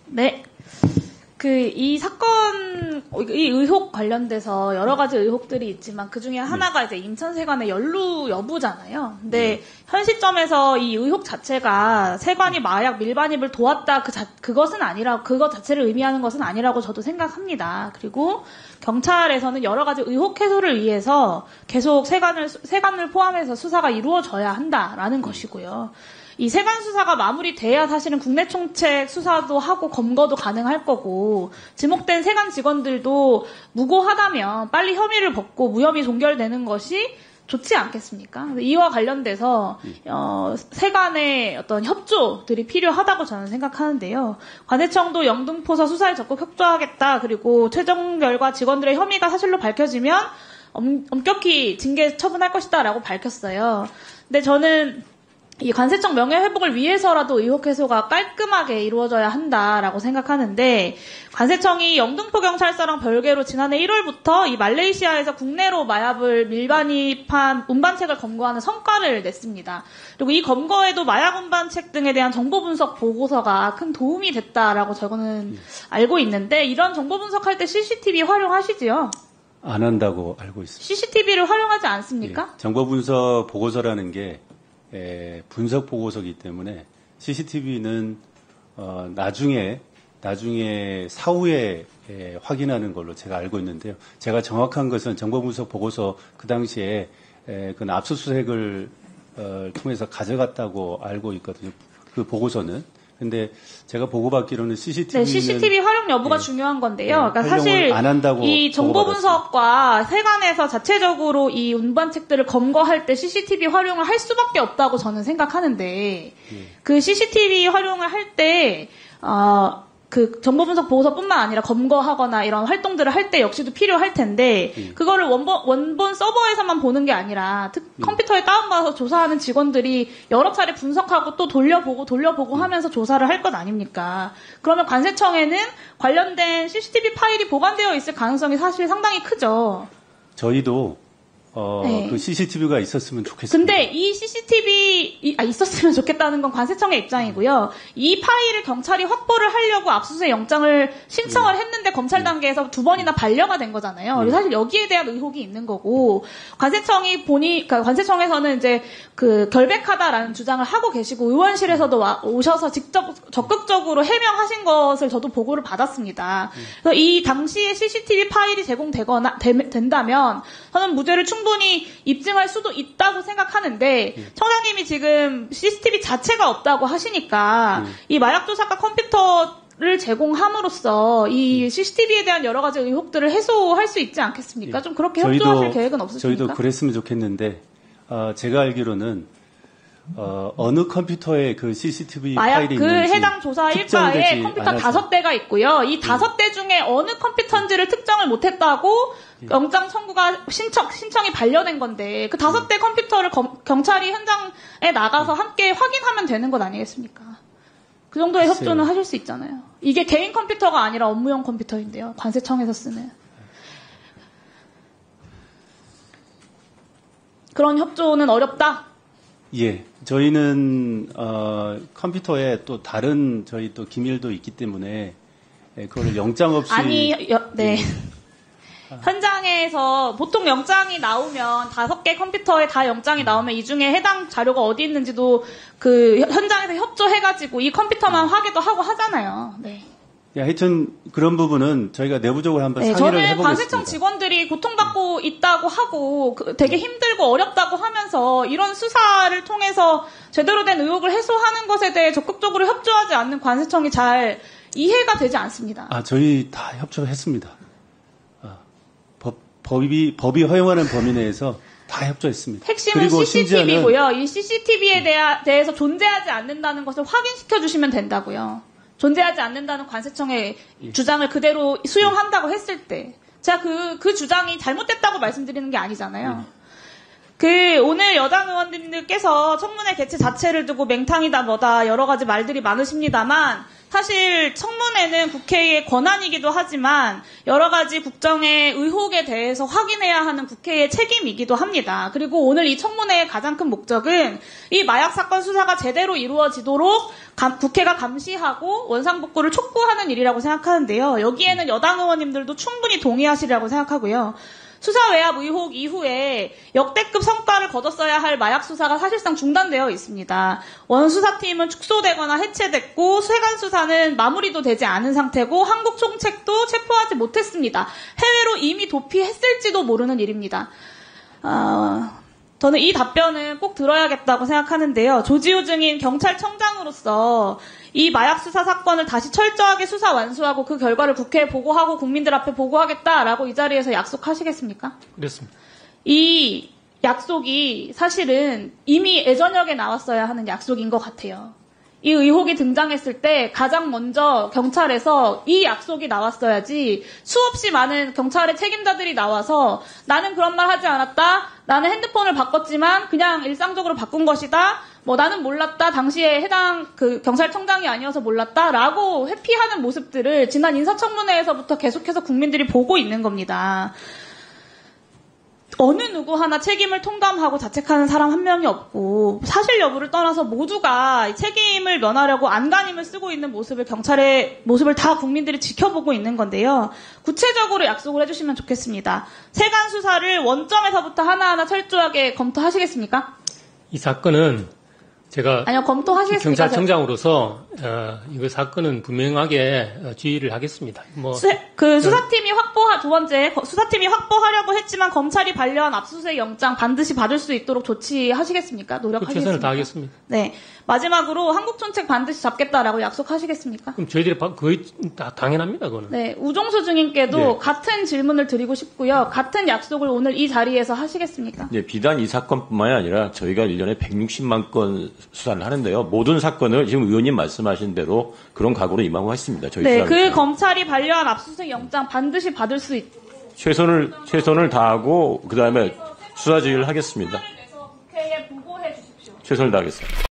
네. 이 사건, 이 의혹 관련돼서 여러 가지 의혹들이 있지만 그 중에 하나가 이제 인천세관의 연루 여부잖아요. 근데 현 시점에서 이 의혹 자체가 세관이 마약 밀반입을 도왔다 그것은 아니라 그것 자체를 의미하는 것은 아니라고 저도 생각합니다. 그리고 경찰에서는 여러 가지 의혹 해소를 위해서 계속 세관을 포함해서 수사가 이루어져야 한다라는 것이고요. 이 세관 수사가 마무리돼야 사실은 국내 총책 수사도 하고 검거도 가능할 거고 지목된 세관 직원들도 무고하다면 빨리 혐의를 벗고 무혐의 종결되는 것이 좋지 않겠습니까? 이와 관련돼서 세관의 어떤 협조들이 필요하다고 저는 생각하는데요. 관세청도 영등포사 수사에 적극 협조하겠다. 그리고 최종 결과 직원들의 혐의가 사실로 밝혀지면 엄격히 징계 처분할 것이다라고 밝혔어요. 근데 저는 이 관세청 명예회복을 위해서라도 의혹 해소가 깔끔하게 이루어져야 한다라고 생각하는데 관세청이 영등포경찰서랑 별개로 지난해 1월부터 이 말레이시아에서 국내로 마약을 밀반입한 운반책을 검거하는 성과를 냈습니다. 그리고 이 검거에도 마약 운반책 등에 대한 정보 분석 보고서가 큰 도움이 됐다라고 저는 알고 있는데 이런 정보 분석할 때 CCTV 활용하시지요? 안 한다고 알고 있습니다. CCTV를 활용하지 않습니까? 정보 분석 보고서라는 게 분석 보고서이기 때문에 CCTV는 나중에 사후에 확인하는 걸로 제가 알고 있는데요. 제가 정확한 것은 정보 분석 보고서 그 당시에 그 압수수색을 통해서 가져갔다고 알고 있거든요. 그 보고서는. 근데 제가 보고받기로는 CCTV는 CCTV 활용 여부가 중요한 건데요. 그러니까 사실 이 정보 분석과 세관에서 자체적으로 이 운반책들을 검거할 때 CCTV 활용을 할 수밖에 없다고 저는 생각하는데 그 CCTV 활용을 할 때 그 정보 분석 보고서뿐만 아니라 검거하거나 이런 활동들을 할 때 역시도 필요할 텐데 그거를 원본 서버에서만 보는 게 아니라 컴퓨터에 다운받아서 조사하는 직원들이 여러 차례 분석하고 또 돌려보고 하면서 조사를 할 것 아닙니까? 그러면 관세청에는 관련된 CCTV 파일이 보관되어 있을 가능성이 사실 상당히 크죠. 저희도 그 CCTV가 있었으면 좋겠습니다. 근데 이 CCTV 있었으면 좋겠다는 건 관세청의 입장이고요. 이 파일을 경찰이 확보를 하려고 압수수색 영장을 신청을 했는데 검찰 단계에서 2번이나 반려가 된 거잖아요. 그래서 사실 여기에 대한 의혹이 있는 거고 그러니까 관세청에서는 이제 그 결백하다라는 주장을 하고 계시고 의원실에서도 오셔서 직접 적극적으로 해명하신 것을 저도 보고를 받았습니다. 그래서 이 당시에 CCTV 파일이 된다면 저는 무죄를 충분히 입증할 수도 있다고 생각하는데 청장님이 지금 CCTV 자체가 없다고 하시니까 이 마약조사과 컴퓨터를 제공함으로써 이 CCTV에 대한 여러 가지 의혹들을 해소할 수 있지 않겠습니까? 좀 그렇게 협조하실 계획은 없으십니까? 저희도 그랬으면 좋겠는데 제가 알기로는 어느 컴퓨터에 그 CCTV 파일이 그 있는지 해당 조사 일과에 컴퓨터 5대가 있고요. 이 5대 중에 어느 컴퓨터인지를 특정을 못했다고 영장 청구가 신청이 반려된 건데 그 5대 컴퓨터를 경찰이 현장에 나가서 함께 확인하면 되는 것 아니겠습니까? 그 정도의 협조는 하실 수 있잖아요. 이게 개인 컴퓨터가 아니라 업무용 컴퓨터인데요. 관세청에서 쓰는. 그런 협조는 어렵다? 예. 저희는 컴퓨터에 또 다른 저희 또 기밀도 있기 때문에 그거를 영장 없이 네. 현장에서 보통 영장이 나오면 5개 컴퓨터에 다 영장이 나오면 이 중에 해당 자료가 어디 있는지도 그 현장에서 협조해가지고 이 컴퓨터만 확인도 하고 하잖아요. 네. 하여튼 그런 부분은 저희가 내부적으로 한번 상의를 해보겠습니다. 저는 관세청 직원들이 고통받고 있다고 하고 되게 힘들고 어렵다고 하면서 이런 수사를 통해서 제대로 된 의혹을 해소하는 것에 대해 적극적으로 협조하지 않는 관세청이 잘 이해가 되지 않습니다. 저희 다 협조했습니다. 법이 허용하는 범위 내에서 다 협조했습니다. 핵심은 그리고 CCTV고요. 이 CCTV에 대해서 존재하지 않는다는 것을 확인시켜 주시면 된다고요. 존재하지 않는다는 관세청의 주장을 그대로 수용한다고 했을 때 제가 그 주장이 잘못됐다고 말씀드리는 게 아니잖아요. 오늘 여당 의원님들께서 청문회 개최 자체를 두고 맹탕이다 뭐다 여러 가지 말들이 많으십니다만 사실 청문회는 국회의 권한이기도 하지만 여러 가지 국정의 의혹에 대해서 확인해야 하는 국회의 책임이기도 합니다. 그리고 오늘 이 청문회의 가장 큰 목적은 이 마약 사건 수사가 제대로 이루어지도록 국회가 감시하고 원상복구를 촉구하는 일이라고 생각하는데요. 여기에는 여당 의원님들도 충분히 동의하시리라고 생각하고요. 수사 외압 의혹 이후에 역대급 성과를 거뒀어야 할 마약 수사가 사실상 중단되어 있습니다. 원수사팀은 축소되거나 해체됐고 세관 수사는 마무리도 되지 않은 상태고 한국 총책도 체포하지 못했습니다. 해외로 이미 도피했을지도 모르는 일입니다. 저는 이 답변은 꼭 들어야겠다고 생각하는데요. 조지호 증인 경찰청장으로서 이 마약 수사 사건을 다시 철저하게 수사 완수하고 그 결과를 국회에 보고하고 국민들 앞에 보고하겠다라고 이 자리에서 약속하시겠습니까? 그렇습니다. 이 약속이 사실은 이미 예전역에 나왔어야 하는 약속인 것 같아요. 이 의혹이 등장했을 때 가장 먼저 경찰에서 이 약속이 나왔어야지 수없이 많은 경찰의 책임자들이 나와서 나는 그런 말 하지 않았다. 나는 핸드폰을 바꿨지만 그냥 일상적으로 바꾼 것이다. 나는 몰랐다. 당시에 해당 경찰청장이 아니어서 몰랐다. 라고 회피하는 모습들을 지난 인사청문회에서부터 계속해서 국민들이 보고 있는 겁니다. 어느 누구 하나 책임을 통감하고 자책하는 사람 한 명이 없고 사실 여부를 떠나서 모두가 책임을 면하려고 안간힘을 쓰고 있는 모습을 경찰의 모습을 다 국민들이 지켜보고 있는 건데요. 구체적으로 약속을 해주시면 좋겠습니다. 세관 수사를 원점에서부터 하나하나 철저하게 검토하시겠습니까? 이 사건은 제가 아니요, 검토하시겠습니까? 경찰청장으로서 이거 사건은 분명하게 지휘를 하겠습니다. 수사팀이 두 번째 수사팀이 확보하려고 했지만 검찰이 반려한 압수수색 영장 반드시 받을 수 있도록 조치하시겠습니까? 노력하시겠습니까? 최선을 다하겠습니다. 네. 마지막으로 한국 총책 반드시 잡겠다라고 약속하시겠습니까? 그럼 저희들이 거의 다 당연합니다, 그거는. 네. 우종수 증인께도 네. 같은 질문을 드리고 싶고요. 같은 약속을 오늘 이 자리에서 하시겠습니까? 네, 비단 이 사건뿐만이 아니라 저희가 1년에 160만 건 수사를 하는데요. 모든 사건을 지금 의원님 말씀하신 대로 그런 각오로 임하고 있습니다. 저희 네, 수사를. 검찰이 반려한 압수수색 영장 반드시 받을 수 최선을 다하고 그다음에 수사 지휘를 하겠습니다. 국회에 보고해 주십시오. 최선을 다하겠습니다.